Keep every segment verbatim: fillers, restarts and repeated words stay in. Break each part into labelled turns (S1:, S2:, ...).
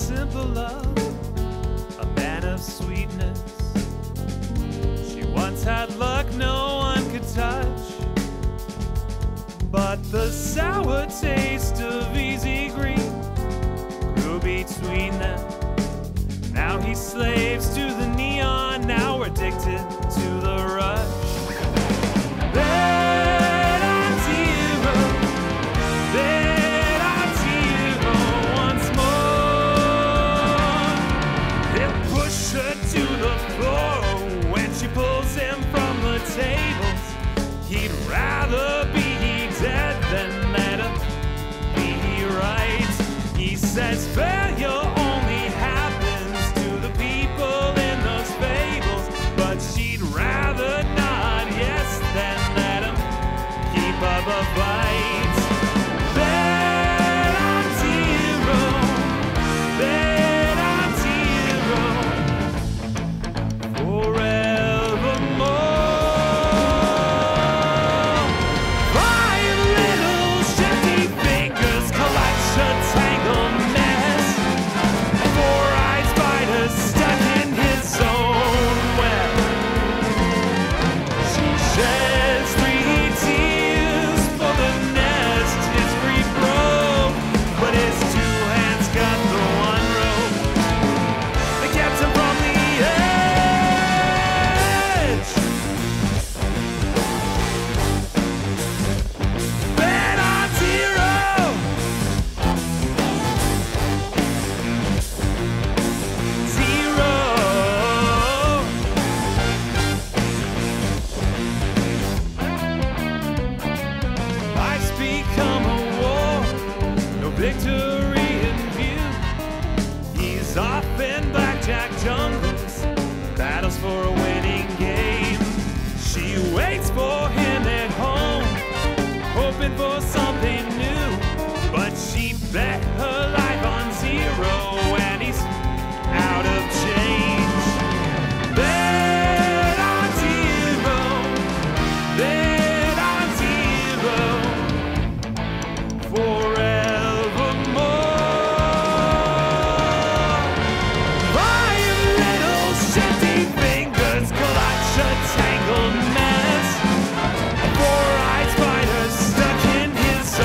S1: simple love, a man of sweetness. She once had luck no one could touch, but the sour taste of easy green grew between them. Now he slaves to the neon, now we're addicted to the rush. Bed on zero, bed on zero once more. He'll push her to the floor when she pulls him from the tables. He'd rather be dead than let him be right. He says failure only happens to the people in those fables, but she'd rather not, yes, than let him keep up a fight. Bed on zero, bed on zero, forevermore. Five little shifty fingers collect a tangled mess. Four-eyed spiders stuck in his own web. She sheds three tears for the nest his grief broke, but his two hands got the one rope that kept him from the edge. Bed on zero, zero. Life's become a war, no victory in view. He's off in blackjack jungles, battles for a winning game. She waits for him at home, hoping for something new, but she bet her life on zero and he's out of change. Bet on zero, bet on zero, forevermore. Five little shifty fingers clutch a tangled mess. A four-eyed spider stuck in his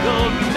S1: don't